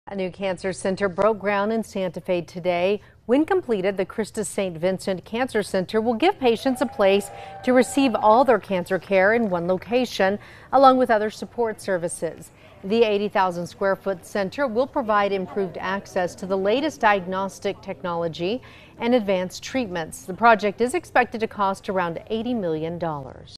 A new cancer center broke ground in Santa Fe today. When completed, the Christus St. Vincent Cancer Center will give patients a place to receive all their cancer care in one location, along with other support services. The 80,000 square foot center will provide improved access to the latest diagnostic technology and advanced treatments. The project is expected to cost around $80 million.